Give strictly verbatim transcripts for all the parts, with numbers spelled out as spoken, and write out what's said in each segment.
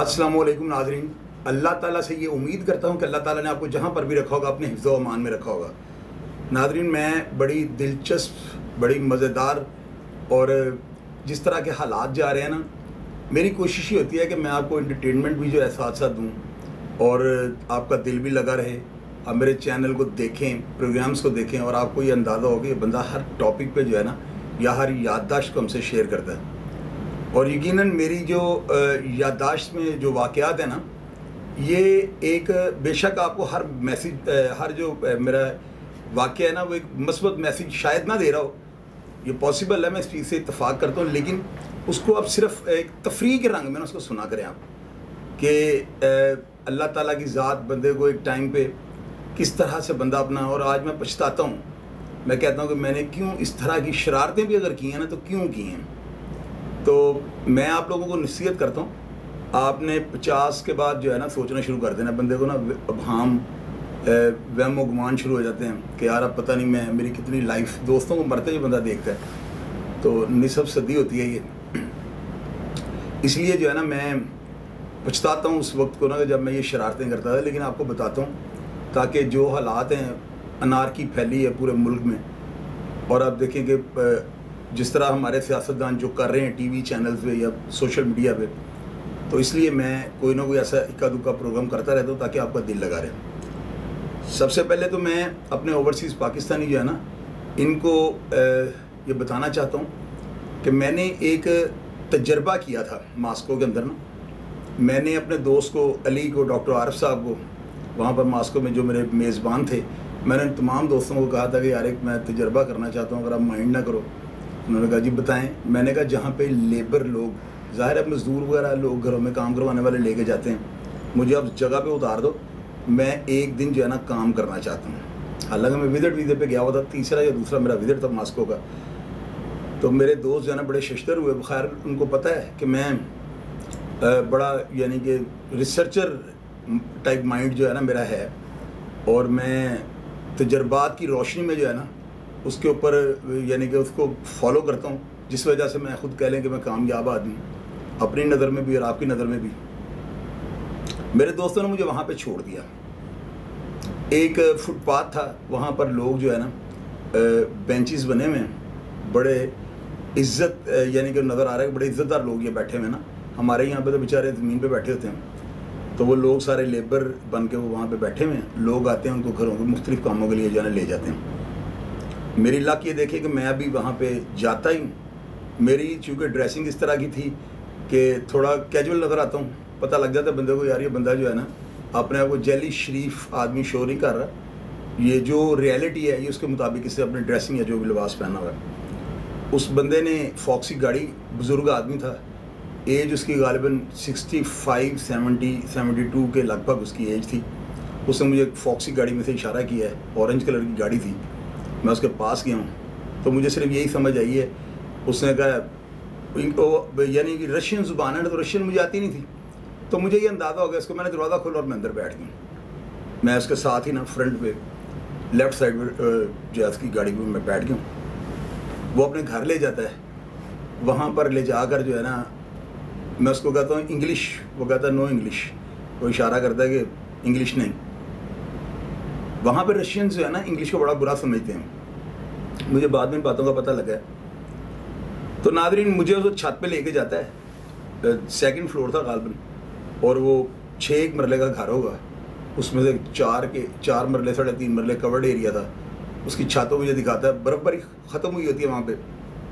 अस्सलामु अलैकुम नाज़रीन। अल्लाह ताला से ये उम्मीद करता हूँ कि अल्लाह ताला ने आपको जहाँ पर भी रखा होगा अपने हिफ्ज़ व अमान में रखा होगा। नाज़रीन, मैं बड़ी दिलचस्प, बड़ी मज़ेदार और जिस तरह के हालात जा रहे हैं ना, मेरी कोशिश ही होती है कि मैं आपको एंटरटेनमेंट भी जो है साथ साथ दूँ और आपका दिल भी लगा रहे। आप मेरे चैनल को देखें, प्रोग्राम्स को देखें और आपको ये अंदाज़ा हो कि ये बंदा हर टॉपिक पे जो है ना या हर याददाश्त को हमसे शेयर करता है। और यकीनन मेरी जो याददाश्त में जो वाक़यात है ना, ये एक बेशक आपको हर मैसेज, हर जो मेरा वाक़या है ना, वो एक मस्बत मैसेज शायद ना दे रहा हो, ये पॉसिबल है, मैं इस चीज़ से इत्तफ़ाक़ करता हूँ, लेकिन उसको आप सिर्फ एक तफरीह के रंग में ना उसको सुना करें आप कि अल्लाह ताला की ज़ात बंदे को एक टाइम पे किस तरह से बंदा अपना। और आज मैं पछताता हूँ, मैं कहता हूँ कि मैंने क्यों इस तरह की शरारतें भी अगर की हैं ना, तो क्यों की हैं। तो मैं आप लोगों को नसीहत करता हूँ, आपने पचास के बाद जो है ना सोचना शुरू कर देना। बंदे को ना अबहाम वहम व गुमान शुरू हो जाते हैं कि यार अब पता नहीं मैं मेरी कितनी लाइफ, दोस्तों को मरते हुए बंदा देखता है तो निसफ सदी होती है ये। इसलिए जो है ना मैं पछताता हूँ उस वक्त को ना जब मैं ये शरारतें करता था। लेकिन आपको बताता हूँ ताकि जो हालात हैं, अनारकी फैली है पूरे मुल्क में, और आप देखें कि जिस तरह हमारे सियासतदान जो कर रहे हैं टीवी चैनल्स पे या सोशल मीडिया पे, तो इसलिए मैं कोई ना कोई ऐसा इक्का दुक्का प्रोग्राम करता रहता हूँ ताकि आपका दिल लगा रहे। सबसे पहले तो मैं अपने ओवरसीज़ पाकिस्तानी जो है ना, इनको ये बताना चाहता हूँ कि मैंने एक तजर्बा किया था मास्को के अंदर ना। मैंने अपने दोस्त को, अली को, डॉक्टर आरिफ साहब को, वहाँ पर मास्को में जो मेरे मेज़बान थे, मैंने तमाम दोस्तों को कहा था कि यार एक मैं तजर्बा करना चाहता हूँ, अगर आप माइंड ना करो। उन्होंने कहा जी बताएं। मैंने कहा जहाँ पे लेबर लोग, ज़ाहिर है मज़दूर वगैरह लोग घरों में काम करवाने वाले लेके जाते हैं, मुझे आप जगह पे उतार दो, मैं एक दिन जो है ना काम करना चाहता हूँ। हालांकि मैं विजिट वीज़े पे गया हुआ था, तीसरा या दूसरा मेरा विजिट था मास्को का। तो मेरे दोस्त जो है ना बड़े शश्तर हुए। खैर उनको पता है कि मैं बड़ा यानी कि रिसर्चर टाइप माइंड जो है ना मेरा है, और मैं तजर्बात की रोशनी में जो है ना उसके ऊपर यानी कि उसको फॉलो करता हूँ, जिस वजह से मैं खुद कह लें कि मैं कामयाब आदमी अपनी नज़र में भी और आपकी नज़र में भी। मेरे दोस्तों ने मुझे वहाँ पे छोड़ दिया। एक फुटपाथ था, वहाँ पर लोग जो है ना बेंचेस बने हुए हैं, बड़े इज़्ज़त यानी कि नज़र आ रहा है कि बड़े इज़्ज़तदार लोग ये बैठे हुए ना। हमारे यहाँ पे तो बेचारे ज़मीन पे बैठे होते हैं, तो वो लोग सारे लेबर बन के वो वहाँ पे बैठे हुए हैं। लोग आते हैं, उनको घरों के मुख्तलिफ़ कामों के लिए जो है ना ले जाते हैं। मेरी लक ये देखिए कि मैं अभी वहाँ पे जाता ही हूँ। मेरी चूँकि ड्रेसिंग इस तरह की थी कि थोड़ा कैजुअल नज़र आता हूँ, पता लग जाता है बंदे को यार ये बंदा जो है ना अपने आप को जैली शरीफ आदमी शो नहीं कर रहा, ये जो रियलिटी है ये उसके मुताबिक इससे अपने ड्रेसिंग या जो भी लिबास पहना हुआ है। उस बंदे ने फॉक्सी गाड़ी, बुज़ुर्ग आदमी था, एज उसकी गालिबन sixty five seventy seventy two के लगभग उसकी एज थी। उसने मुझे फॉक्सी गाड़ी में से इशारा किया है, ऑरेंज कलर की गाड़ी थी। मैं उसके पास गया हूँ तो मुझे सिर्फ यही समझ आई है, उसने कहा यानी कि रशियन ज़ुबान है ना, तो रशियन मुझे आती नहीं थी, तो मुझे ये अंदाज़ा हो गया। उसको मैंने दरवाज़ा खोला और मैं अंदर बैठ गया। मैं उसके साथ ही ना फ्रंट पे लेफ़्ट साइड में जो है उसकी गाड़ी में मैं बैठ गया हूँ। वो अपने घर ले जाता है, वहाँ पर ले जाकर जो है ना मैं उसको कहता हूँ इंग्लिश, वो कहता है नो इंग्लिश, वो इशारा करता है कि इंग्लिश नहीं। वहाँ पर रशियन जो है ना इंग्लिश को बड़ा बुरा समझते हैं, मुझे बाद में बातों का पता लगा। तो नादरीन मुझे वो छत पे लेके जाता है, सेकंड फ्लोर था गालबन, और वो छः एक मरले का घर होगा, उसमें से चार के चार मरले साढ़े तीन मरले कवर्ड एरिया था। उसकी छतों मुझे दिखाता है, बर्फ़बारी ख़त्म हुई होती है वहाँ पे,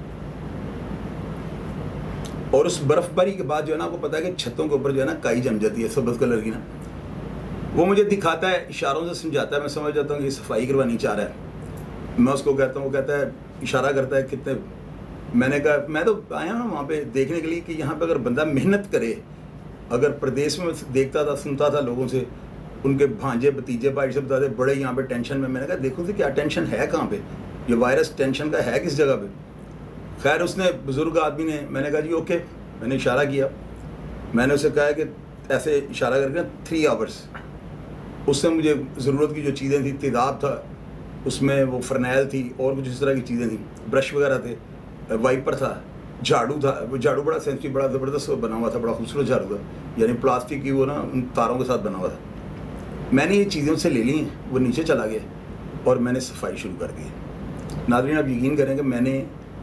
और उस बर्फ़बारी के बाद जो है ना आपको पता है कि छतों के ऊपर जो है ना काई जम जाती है सब्ज़ कलर की ना। वो मुझे दिखाता है, इशारों से समझाता है, मैं समझ जाता हूँ कि सफाई करवानी चाह रहा है। मैं उसको कहता हूँ, वो कहता है, इशारा करता है कितने। मैंने कहा मैं तो आया हूँ वहाँ पे देखने के लिए कि यहाँ पे अगर बंदा मेहनत करे, अगर प्रदेश में देखता था, सुनता था लोगों से, उनके भांजे भतीजे भाई से बताते बड़े यहाँ पे टेंशन में। मैंने कहा देखो तो क्या टेंशन है, कहाँ पे ये वायरस टेंशन का है, किस जगह पे। खैर उसने, बुज़ुर्ग आदमी ने, मैंने कहा जी ओके, मैंने इशारा किया। मैंने उसे कहा कि ऐसे इशारा करके थ्री आवर्स, उससे मुझे ज़रूरत की जो चीज़ें थी, तेज़ाब था उसमें, वो फरनैल थी और कुछ इस तरह की चीज़ें थी, ब्रश वगैरह थे, वाइपर था, झाड़ू था, वो झाड़ू बड़ा सेंसिटिव, बड़ा ज़बरदस्त बना हुआ था, बड़ा खूबसूरत झाड़ू था, यानी प्लास्टिक की वो ना उन तारों के साथ बना हुआ था। मैंने ये चीज़ें उससे ले ली, वो नीचे चला गया और मैंने सफाई शुरू कर दी। नाज़रीन आप यकीन करें कि मैंने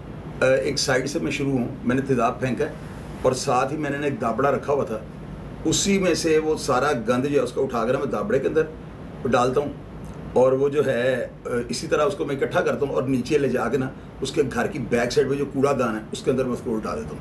एक साइड से मैं शुरू हूँ, मैंने तेज़ाब फेंका और साथ ही मैंने एक दाबड़ा रखा हुआ था, उसी में से वो सारा गंद जो है उसको उठा कर मैं दाबड़े के अंदर डालता हूँ और वो जो है इसी तरह उसको मैं इकट्ठा करता हूँ और नीचे ले जा के ना उसके घर की बैक साइड में जो कूड़ादान है उसके अंदर मैं उसको उल्टा देता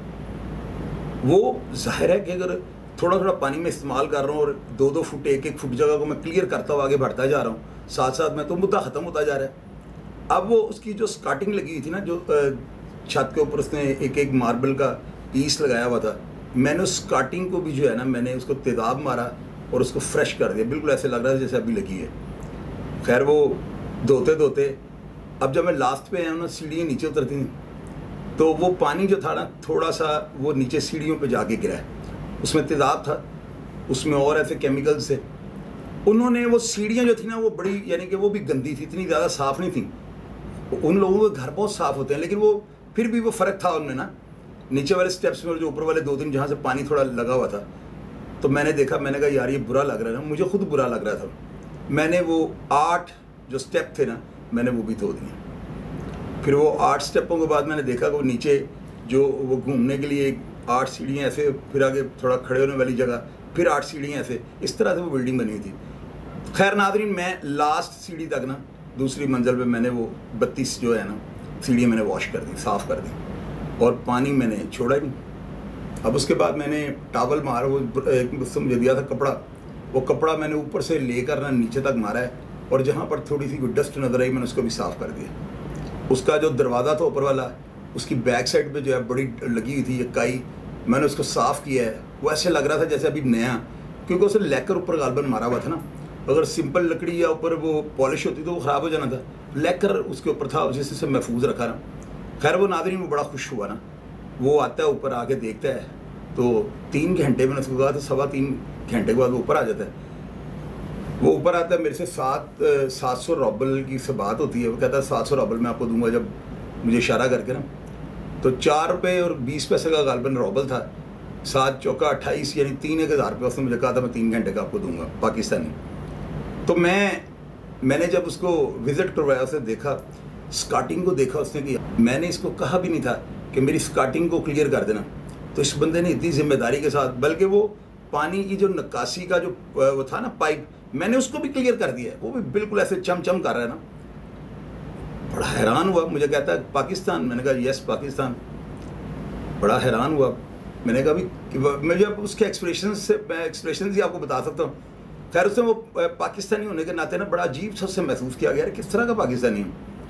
हूँ। वो जाहिर है कि अगर थोड़ा थोड़ा पानी में इस्तेमाल कर रहा हूँ और दो दो फुट एक एक फुट जगह को मैं क्लियर करता हुआ आगे बढ़ता जा रहा हूँ, साथ साथ में तो मुद्दा ख़त्म होता जा रहा है। अब वो उसकी जो स्कार्टिंग लगी हुई थी ना, जो छत के ऊपर उसने एक एक मार्बल का पीस लगाया हुआ था, मैंने उस स्कार्टिंग को भी जो है ना मैंने उसको तेज़ाब मारा और उसको फ्रेश कर दिया, बिल्कुल ऐसे लग रहा है जैसे अभी लगी है। खैर वो धोते धोते अब जब मैं लास्ट पे आया ना, सीढ़ियाँ नीचे उतरती थी, तो वो पानी जो था ना थोड़ा सा वो नीचे सीढ़ियों पे जाके गिरा है, उसमें तेज़ाब था, उसमें और ऐसे केमिकल्स थे। उन्होंने वो सीढ़ियाँ जो थी ना वो बड़ी, यानी कि वो भी गंदी थी, इतनी ज़्यादा साफ़ नहीं थी। उन लोगों के घर बहुत साफ़ होते हैं, लेकिन वो फिर भी वो फ़र्क था उनमें ना, नीचे वाले स्टेप्स में और जो ऊपर वाले दो दिन जहाँ से पानी थोड़ा लगा हुआ था। तो मैंने देखा, मैंने कहा यार ये बुरा लग रहा है ना, मुझे खुद बुरा लग रहा था। मैंने वो आठ जो स्टेप थे ना मैंने वो भी धो दिए। फिर वो आठ स्टेपों के बाद मैंने देखा कि वो नीचे जो वो घूमने के लिए आठ सीढ़ियाँ ऐसे, फिर आगे थोड़ा खड़े होने वाली जगह, फिर आठ सीढ़ियाँ ऐसे, इस तरह से वो बिल्डिंग बनी हुई थी। खैर नाज़रीन, मैं लास्ट सीढ़ी तक ना दूसरी मंजिल पे मैंने वो बत्तीस जो है ना सीढ़ियाँ मैंने वॉश कर दी, साफ़ कर दी और पानी मैंने छोड़ा ही नहीं। अब उसके बाद मैंने टावल मारा, वो मुझसे मुझे दिया था कपड़ा, वो कपड़ा मैंने ऊपर से लेकर ना नीचे तक मारा है और जहाँ पर थोड़ी सी कोई डस्ट नजर आई मैंने उसको भी साफ़ कर दिया। उसका जो दरवाज़ा था ऊपर वाला, उसकी बैक साइड पे जो है बड़ी लगी हुई थी ये काई, मैंने उसको साफ़ किया है। वो ऐसे लग रहा था जैसे अभी नया, क्योंकि उसे लेकर ऊपर गालबन मारा हुआ था ना। अगर सिंपल लकड़ी या ऊपर वो पॉलिश होती तो वो ख़राब हो जाना था, लेकर उसके ऊपर था, जिससे से महफूज रखा ना। खैर वो नाज़रीन वो बड़ा खुश हुआ ना, वो आता है ऊपर आके देखता है तो तीन घंटे मैंने उसको कहा था, सवा तीन घंटे के बाद वो ऊपर आ जाता है। वो ऊपर आता है, मेरे से सात सात सौ रॉबल की से बात होती है। वो कहता है सात सौ रॉबल मैं आपको दूंगा, जब मुझे इशारा करके ना। तो चार रुपये और बीस पैसे का गालबन रॉबल था, सात चौका अट्ठाईस, यानी तीन एक हज़ार रुपये उसने मुझे कहा था मैं तीन घंटे का आपको दूंगा पाकिस्तानी। तो मैं मैंने जब उसको विज़िट करवाया, उसे देखा, स्कार्टिंग को देखा उसने कि मैंने इसको कहा भी नहीं था कि मेरी स्कार्टिंग को क्लियर कर देना, तो इस बंदे ने इतनी जिम्मेदारी के साथ, बल्कि वो पानी की जो निकासी का जो वो था ना पाइप, मैंने उसको भी क्लियर कर दिया है, वो भी बिल्कुल ऐसे चमचम कर रहा है ना। बड़ा हैरान हुआ, मुझे कहता है पाकिस्तान, मैंने कहा यस पाकिस्तान। बड़ा हैरान हुआ, मैंने कहा भी मुझे अब उसके एक्सप्रेशन से मैं एक्सप्रेशन ही आपको बता सकता हूँ। खैर उसने वो पाकिस्तानी होने के नाते ना बड़ा अजीब सा उससे महसूस किया गया, किस तरह का पाकिस्तानी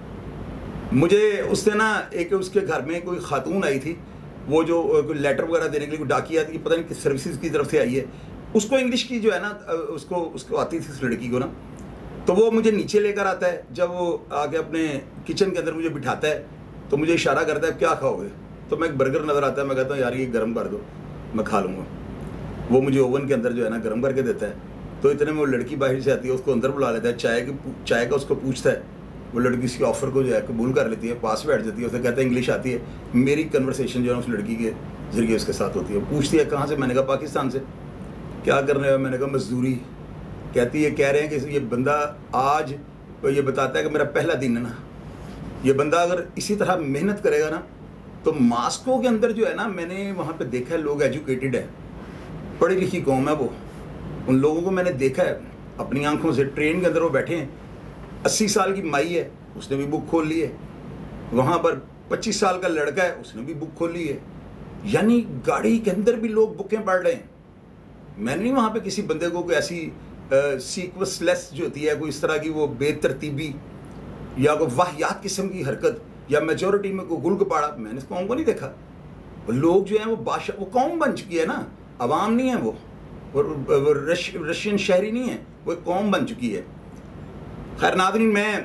है। मुझे उसने ना एक उसके घर में कोई खातून आई थी, वो जो कोई लेटर वगैरह देने के लिए कोई डाकिया थी, पता नहीं किस सर्विसेज की तरफ से आई है, उसको इंग्लिश की जो है ना उसको उसको आती थी उस लड़की को ना। तो वो मुझे नीचे लेकर आता है, जब वो आके अपने किचन के अंदर मुझे बिठाता है तो मुझे इशारा करता है क्या खाओगे, तो मैं एक बर्गर नज़र आता है, मैं कहता हूँ यार ये गर्म कर दो मैं खा लूँगा। वो मुझे ओवन के अंदर जो है ना गर्म करके देता है। तो इतने में वो लड़की बाहर से आती है, उसको अंदर बुला लेता है, चाय की चाय का उसको पूछता है, वो लड़की इसकी ऑफ़र को जो है कबूल कर लेती है, पास बैठ जाती है, उसे कहता है इंग्लिश आती है। मेरी कन्वर्सेशन जो है उस लड़की के ज़रिए उसके साथ होती है। पूछती है कहाँ से, मैंने कहा पाकिस्तान से। क्या करने हुआ, मैंने कहा मजदूरी। कहती है कह रहे हैं कि ये बंदा आज तो ये बताता है कि मेरा पहला दिन है ना, ये बंदा अगर इसी तरह मेहनत करेगा ना तो मास्को के अंदर जो है ना, मैंने वहाँ पे देखा है लोग एजुकेटेड है, पढ़ी लिखी कौम है वो, उन लोगों को मैंने देखा है अपनी आंखों से। ट्रेन के अंदर वो बैठे हैं, अस्सी साल की माई है उसने भी बुक खोल ली है, वहाँ पर पच्चीस साल का लड़का है उसने भी बुक खोल ली है, यानी गाड़ी के अंदर भी लोग बुकें पढ़ रहे हैं। मैंने नहीं वहाँ पे किसी बंदे को कोई ऐसी सीक्वेंसलेस जो होती है कोई इस तरह की वो बेतरतीबी या कोई वाहियात किस्म की हरकत या मेजोरिटी में कोई गुलगपाड़ा, मैंने इस कौम को नहीं देखा। वो लोग जो हैं वो बादशाह, वो कौम बन चुकी है ना, अवाम नहीं है वो, वो, वो रश, रशियन शहरी नहीं है, वो एक कौम बन चुकी है। खैर नाज़रीन, मैं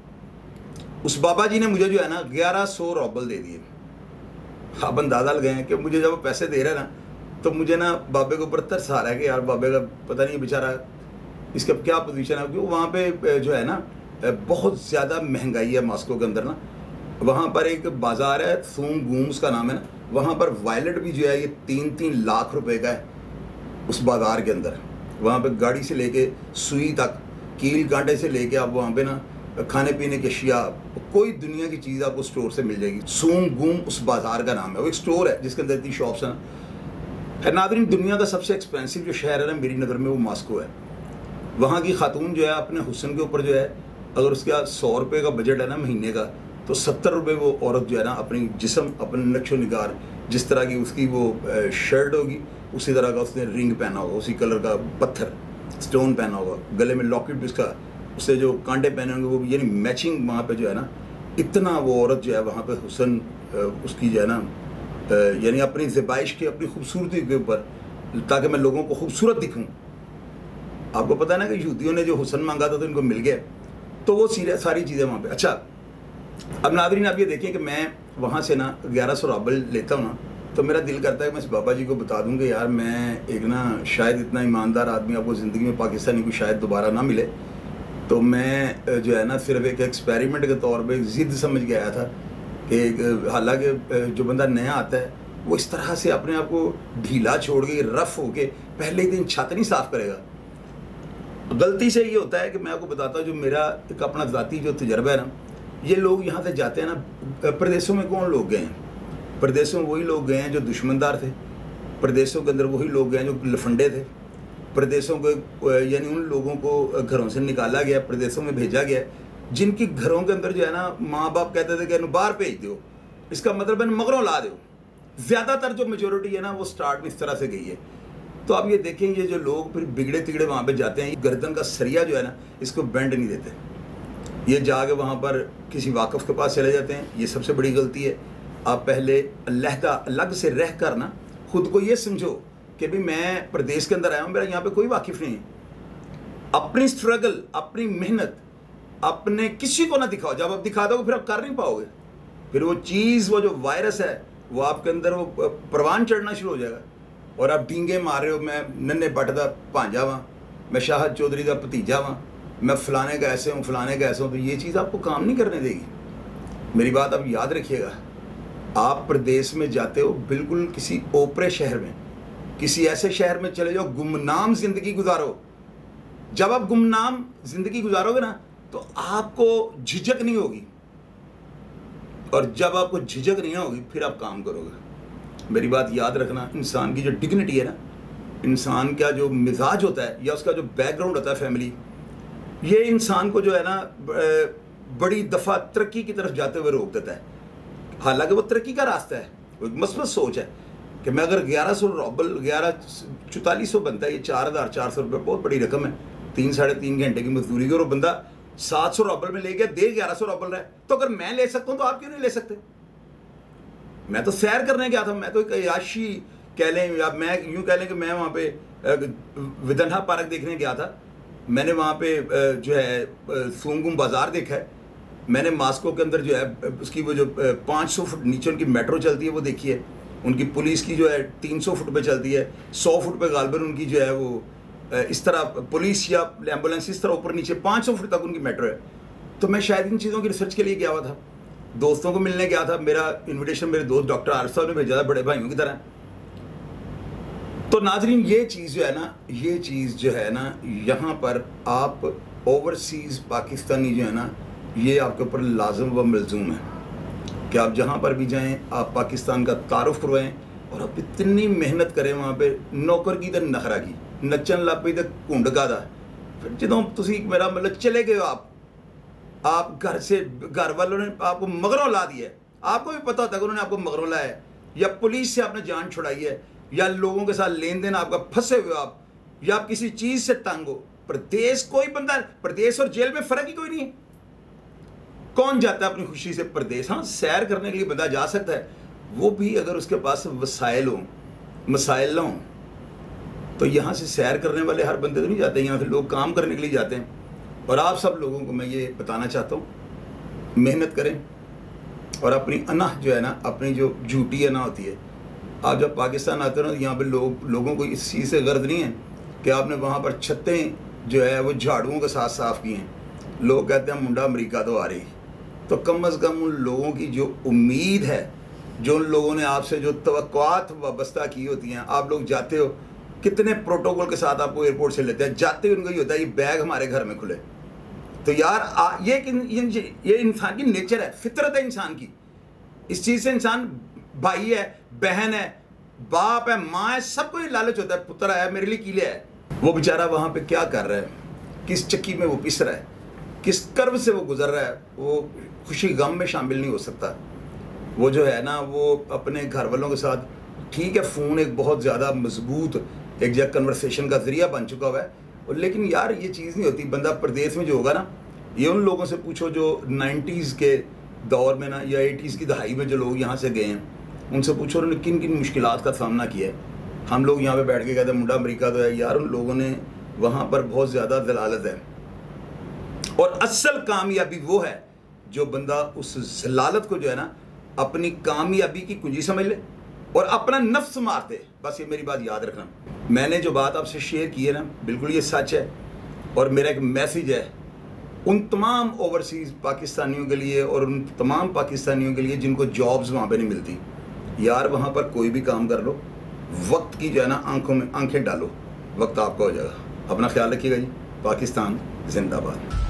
उस बाबा जी ने मुझे जो है ना ग्यारह सौ रॉबल दे दिए। आप अंदाज़ा लगाए हैं कि मुझे जब वो पैसे दे रहे हैं ना तो मुझे ना बाबे के ऊपर तरस आ रहा है कि यार बाबे का पता नहीं बेचारा इसका क्या पोजीशन है, क्योंकि वहाँ पे जो है ना बहुत ज़्यादा महंगाई है मास्को के अंदर ना। वहाँ पर एक बाज़ार है, सूम गूम उसका नाम है ना, वहाँ पर वायलेट भी जो है ये तीन तीन लाख रुपए का है उस बाज़ार के अंदर। वहाँ पे गाड़ी से लेके सुई तक, कील कांटे से लेके आप वहाँ पे ना खाने पीने की अशिया, कोई दुनिया की चीज़ आपको स्टोर से मिल जाएगी। सूम गूम उस बाज़ार का नाम है, वो एक स्टोर है जिसके अंदर इतनी शॉप्स हैं। है नादरीन, दुनिया का सबसे एक्सपेंसिव जो शहर है ना मेरी नज़र में वो मॉस्को है। वहाँ की खातून जो है अपने हुस्न के ऊपर जो है, अगर उसका सौ रुपये का बजट है ना महीने का, तो सत्तर रुपये वो औरत जो है ना अपनी जिस्म, अपने नक्शो निगार, जिस तरह की उसकी वो शर्ट होगी उसी तरह का उसने रिंग पहना होगा, उसी कलर का पत्थर स्टोन पहना होगा, गले में लॉकेट भी उसका, उससे जो कांटे पहने होंगे वो भी, यानी मैचिंग वहाँ पे जो है ना, इतना वो औरत जो है वहाँ पे हुस्न उसकी जो है ना, यानी अपनी ज़बाइश की, अपनी खूबसूरती के ऊपर, ताकि मैं लोगों को खूबसूरत दिखूँ। आपको पता है ना कि यहूदियों ने जो हुस्न मांगा था तो इनको मिल गया, तो वो सीरिया सारी चीज़ें वहाँ पे। अच्छा, अब नादरीन आप ये देखिए कि मैं वहाँ से ना ग्यारह सौ रॉबल लेता हूँ ना, तो मेरा दिल करता है कि मैं इस बाबा जी को बता दूँ कि यार मैं एक ना शायद इतना ईमानदार आदमी आपको ज़िंदगी में पाकिस्तानी को शायद दोबारा ना मिले। तो मैं जो है ना सिर्फ एक एक्सपेरिमेंट के तौर पे ज़िद समझ के आया था कि हालांकि जो बंदा नया आता है वो इस तरह से अपने आप को ढीला छोड़ के, रफ होके पहले ही दिन छत नहीं साफ़ करेगा। गलती से ये होता है कि मैं आपको बताता हूँ, जो मेरा एक अपना ज़ाती जो तजर्बा है ना, ये लोग यहाँ से जाते हैं ना, प्रदेशों में कौन लोग गए हैं? प्रदेशों में वही लोग गए हैं जो दुश्मनदार थे, प्रदेशों के अंदर वही लोग गए हैं जो लफंडे थे, प्रदेशों को यानी उन लोगों को घरों से निकाला गया, प्रदेशों में भेजा गया जिनकी घरों के अंदर जो है ना माँ बाप कहते थे कि बाहर भेज दो, इसका मतलब है मगरों ला दो। ज़्यादातर जो मेजोरिटी है ना वो स्टार्ट में इस तरह से गई है। तो आप ये देखें, ये जो लोग फिर बिगड़े तिगड़े वहाँ पे जाते हैं, गर्दन का सरिया जो है ना इसको बेंड नहीं देते, ये जाके वहाँ पर किसी वाकफ़ के पास चले जाते हैं। ये सबसे बड़ी गलती है। आप पहले अलहदा अलग से रह कर ना खुद को ये समझो कि भाई मैं प्रदेश के अंदर आया हूँ, मेरा यहाँ पे कोई वाकिफ़ नहीं है। अपनी स्ट्रगल, अपनी मेहनत अपने किसी को ना दिखाओ। जब आप दिखा दोगे फिर आप कर नहीं पाओगे, फिर वो चीज़, वो जो वायरस है वो आपके अंदर वो परवान चढ़ना शुरू हो जाएगा और आप डींगे मार रहे हो, मैं नन्हे बट दा भांजा वहाँ, मैं शाहद चौधरी का भतीजा वहाँ, मैं फ़लाने का ऐसे हूँ, फ़लाने का ऐसे हूँ। तो ये चीज़ आपको काम नहीं करने देगी। मेरी बात आप याद रखिएगा। आप प्रदेश में जाते हो, बिल्कुल किसी ओपरे शहर में, किसी ऐसे शहर में चले जाओ, गुमनाम ज़िंदगी गुजारो। जब आप गुमनाम ज़िंदगी गुजारोगे ना तो आपको झिझक नहीं होगी, और जब आपको झिझक नहीं होगी फिर आप काम करोगे। मेरी बात याद रखना, इंसान की जो डिग्निटी है ना, इंसान का जो मिजाज होता है या उसका जो बैकग्राउंड होता है फैमिली, ये इंसान को जो है ना बड़ी दफ़ा तरक्की की तरफ जाते हुए रोक देता है। हालांकि वो तरक्की का रास्ता है, वो एक मस्बत सोच है कि मैं अगर ग्यारह सौ रॉबल ग्यारह चौतालीस सौ बनता है, ये चार हज़ार चार सौ रुपये बहुत बड़ी रकम है, तीन साढ़े तीन घंटे की मजदूरी की, और बंदा सात सौ रॉबल में ले गया, दे ग्यारह सौ रॉबल रहा है। तो अगर मैं ले सकता हूँ तो आप क्यों नहीं ले सकते? मैं तो सैर करने गया था, मैं तो एक अयाशी कह लें या मैं यूँ कह लें कि मैं वहाँ पे विदन्हा पार्क देखने गया था। मैंने वहाँ पे जो है सोंगुम बाज़ार देखा है, मैंने मॉस्को के अंदर जो है उसकी वो जो पाँच सौ फुट नीचे उनकी मेट्रो चलती है वो देखी है, उनकी पुलिस की जो है तीन सौ फुट पे चलती है, सौ फुट पे गालबन उनकी जो है वो इस तरह पुलिस या एम्बुलेंस इस तरह ऊपर नीचे पाँच सौ फुट तक उनकी मेट्रो है। तो मैं शायद इन चीज़ों की रिसर्च के लिए गया हुआ था, दोस्तों को मिलने गया था। मेरा इन्विटेशन मेरे दोस्त डॉक्टर आरिफ साहब ने भेजा था, बड़े भाइयों की तरह। तो नाजरीन, ये चीज़ जो है ना, ये चीज़ जो है ना, यहाँ पर आप ओवरसीज़ पाकिस्तानी जो है ना, ये आपके ऊपर लाजम व मलजूम है कि आप जहाँ पर भी जाएं आप पाकिस्तान का तारुफ करवाएं और आप इतनी मेहनत करें वहाँ पे, नौकर की तो नखरा की नचन लग पई तो घुंड का दा। फिर जो तुम मेरा मतलब चले गए हो, आप आप घर से, घर वालों ने आपको मगरों ला दिया है, आपको भी पता होता है कि उन्होंने आपको मगरों लाया है, या पुलिस से आपने जान छुड़ाई है, या लोगों के साथ लेन देन आपका फंसे हुए आप, या आप किसी चीज़ से तंग हो। प्रदेश कोई बंदा, प्रदेश और जेल में फ़र्क ही कोई नहीं है। कौन जाता है अपनी खुशी से प्रदेश? हाँ, सैर करने के लिए बंदा जा सकता है, वो भी अगर उसके पास वसाइल हों, मसाइल ना हों। तो यहाँ से सैर करने वाले हर बंदे तो नहीं जाते, यहाँ से लोग काम करने के लिए जाते हैं। और आप सब लोगों को मैं ये बताना चाहता हूँ, मेहनत करें और अपनी अनाह जो है ना, अपनी जो झूठी अना होती है, आप जब पाकिस्तान आते हो ना, यहाँ पे लोग लोगों को इस चीज़ से गर्ज नहीं है कि आपने वहाँ पर छतें जो है वो झाड़ुओं के साथ साफ़ की हैं। लोग कहते हैं मुंडा अमरीका तो आ रही, तो कम अज़ कम उन लोगों की जो उम्मीद है, जो उन लोगों ने आपसे जो तवक्कुआत वाबस्ता की होती हैं, आप लोग जाते हो कितने प्रोटोकॉल के साथ आपको एयरपोर्ट से लेते हैं, जाते ही उनको ये होता है ये बैग हमारे घर में खुले। तो यार आ, ये ये, ये इंसान की नेचर है, फितरत है इंसान की। इस चीज़ से इंसान, भाई है, बहन है, बाप है, माँ है, सबको ये लालच होता है, पुत्र है मेरे लिए कीले है। वो बेचारा वहाँ पे क्या कर रहा है, किस चक्की में वो पिस रहा है, किस कर्व से वो गुजर रहा है, वो खुशी गम में शामिल नहीं हो सकता। वो जो है ना, वो अपने घर वालों के साथ, ठीक है फ़ोन एक बहुत ज़्यादा मजबूत एक जगह कन्वर्सेशन का ज़रिया बन चुका हुआ है, और लेकिन यार ये चीज़ नहीं होती। बंदा प्रदेश में जो होगा ना, ये उन लोगों से पूछो जो नाइन्टीज़ के दौर में ना या एटीज़ की दहाई में जो लोग यहाँ से गए हैं, उनसे पूछो उन्होंने किन किन मुश्किलात का सामना किया है। हम लोग यहाँ पे बैठ के कहते हैं मुंडा अमरीका तो है, यार उन लोगों ने वहाँ पर बहुत ज़्यादा जलालत है। और असल कामयाबी वो है जो बंदा उस जलालत को जो है ना अपनी कामयाबी की कुंजी समझ ले और अपना नफ्स मारते। बस ये मेरी बात याद रखना। मैंने जो बात आपसे शेयर की है ना, बिल्कुल ये सच है। और मेरा एक मैसेज है उन तमाम ओवरसीज़ पाकिस्तानियों के लिए और उन तमाम पाकिस्तानियों के लिए जिनको जॉब्स वहाँ पे नहीं मिलती, यार वहाँ पर कोई भी काम कर लो, वक्त की जो है ना आंखों में आंखें डालो, वक्त आपका हो जाएगा। अपना ख्याल रखिएगा जी। पाकिस्तान जिंदाबाद।